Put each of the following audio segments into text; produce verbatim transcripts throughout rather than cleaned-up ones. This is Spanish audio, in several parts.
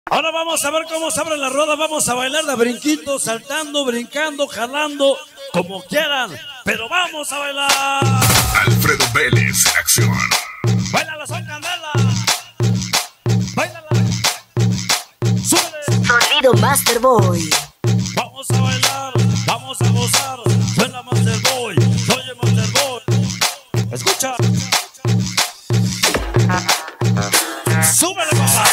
Ahora vamos a ver cómo se abre la rueda. Vamos a bailar de brinquito, saltando, brincando, jalando, como quieran. Pero vamos a bailar. Alfredo Vélez en acción. Báilala, son candela. Báilala. Súbele. Sonido Master Boy. Vamos a bailar, vamos a gozar. Suena Master Boy, oye Master Boy. Escucha. Súbele, papá.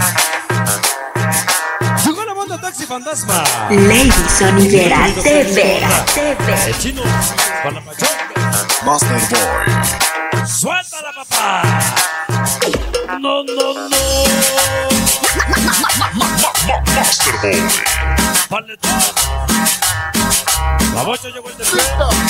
Llegó la banda Taxi Fantasma. Lady Sonidera de Vera. El chino con la pachón. Master Boy. Suéltala, papá. No, no, no. Master Boy. Paletón. La bocha llegó el tercero.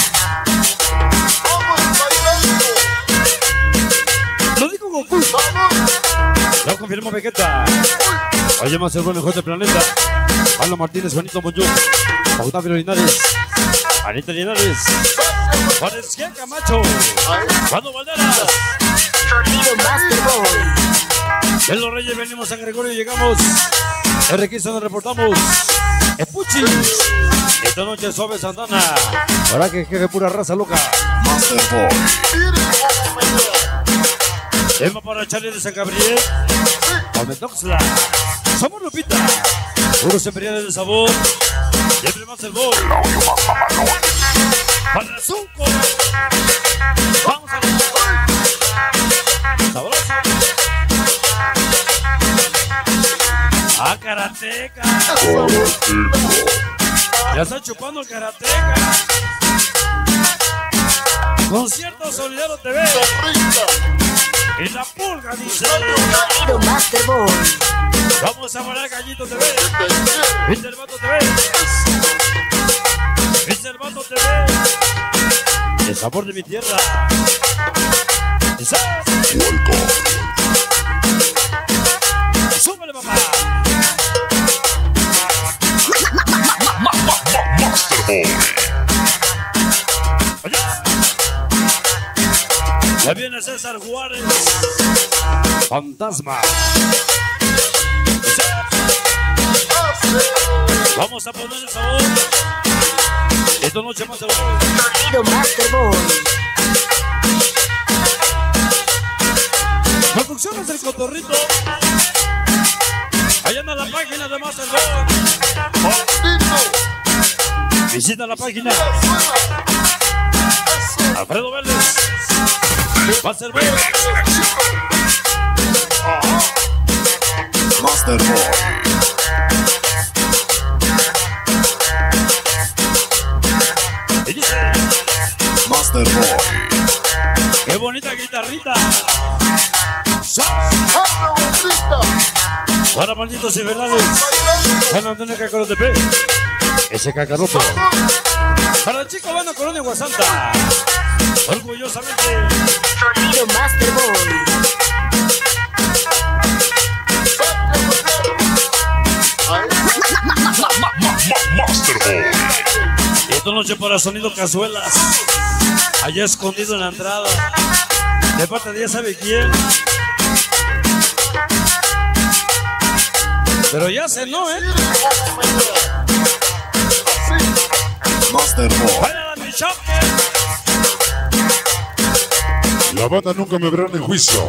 Lo dijo Goku. Lo confirmó Vegeta. Oye, más el bueno mejor del planeta. Pablo Martínez, Juanito Monjú, Octavio Linares, Anita Linares, Juárez Camacho, Juan Valderas. Sonido Master Boy. En Los Reyes venimos a San Gregorio y llegamos. R quince nos reportamos. Epuchi. Esta noche Suave Santana. Ahora que jefe pura raza loca. Master Boy. Tema para Charlie de San Gabriel. Almendoxla. Somos Lupita. Puros imperiales de sabor. Siempre más el boy. Para el Zunco. Vamos a ver. Sabroso. Ah, Karateca. Ya está chupando el Karateca. Concierto Solidario T V. Y la pulga dice. Sonido Master Boy. Vamos a volar Gallito T V. Viste el Vato T V. Viste el Vato T V. El sabor de mi tierra. Súbele, papá. Master Boy. Oye. Ya viene César Juárez. Fantasma. Vamos a poner el sabor. Esta noche más el sabor. Sonido Master Boy. Producciones del Cotorrito. Allá anda la página de Master Boy. Visita la página. Alfredo Vélez. Master Boy. Master Boy. Y dice. Master Boy. Qué bonita guitarrita. Para malditos y verdades. San Antonio Cacarotepe. Ese cacaroto. Para el chico Banda Colonia Guasanta. Orgullosamente. Sonido Master Boy. Master Boy. Esta noche para Sonido Cazuelas. Allá escondido en la entrada. De parte de ya sabe quién. Pero ya se no, ¿eh? Master Boy. ¡Vaya mi choque! La banda nunca me verán en juicio.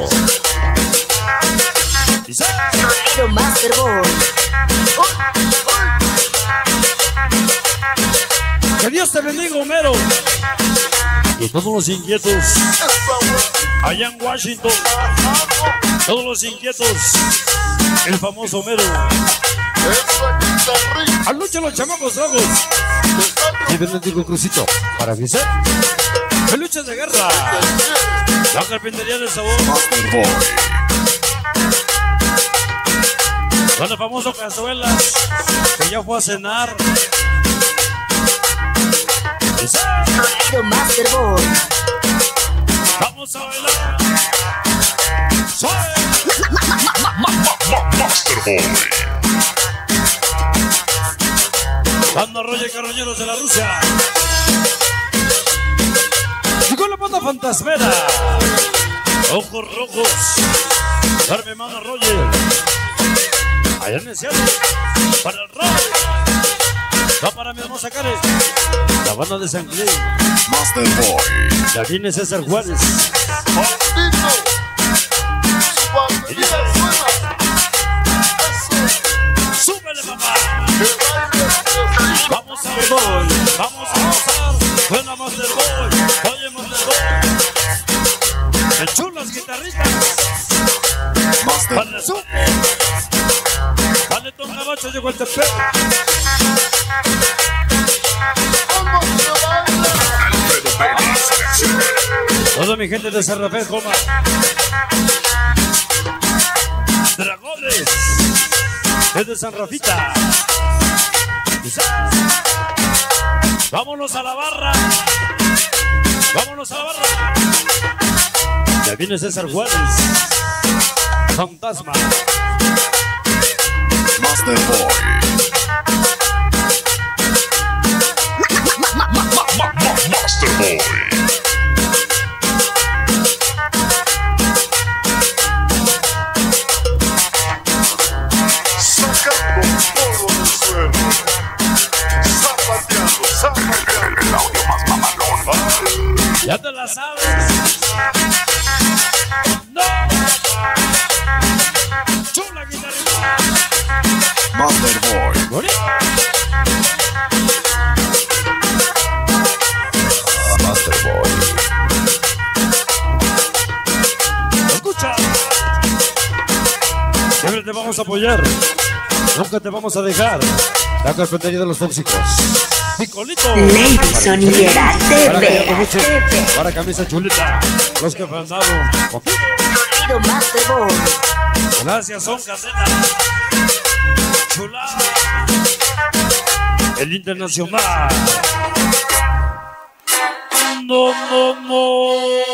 Dice. Sonido Master Boy. Que Dios te bendiga, Homero. Y todos los inquietos. Allá en Washington. Todos los inquietos. El famoso Homero. Al lucha los chamacos rojos. Y Benedico Crucito. Para Giselle. Peluches de guerra. La carpintería del sabor. Master Boy. Con el famoso Cazuelas. Que ya fue a cenar. Sonido Master Boy. Vamos a bailar. Suave. Master Boy. Banda Roger Carroñeros de la Rusia. Y con la banda Fantasmera. Ojos rojos. Darme mano Roger. Allá en el cielo. Para el rock. Va para mi hermosa Karen. La banda de San Clay. Master Boy. Ya viene César Juárez. ¡Súbele, papá! Vamos a ver, vamos a gozar. Buena Master Boy. Oye, Master Boy. ¡Qué chulas guitarritas! Master ¡Vale, su! ¡Vale, Don Gabacho llegó el Tepec! Alfredo Pérez. Toda mi gente de San Rafael, Coma. Dragones. Desde San Rafita. Vámonos a la barra. Vámonos a la barra. Ya viene César Juárez. Fantasma. Master Boy. Master Boy. Sacando polvo del suelo. Zapateando, zapateando. El audio más mamalón. Ya te la sabes. No. Chula guitarrita. Master Boy. Bonito. Master Boy. Escucha. Siempre te vamos a apoyar. Nunca te vamos a dejar. La carpintería de los tóxicos. Picolito. Lady Sonidera Para T que mucho. V. Para camisa chulita. Los que han dado. Sonido Master Boy. Gracias, son cadena. Chulada. El internacional. No, no, no.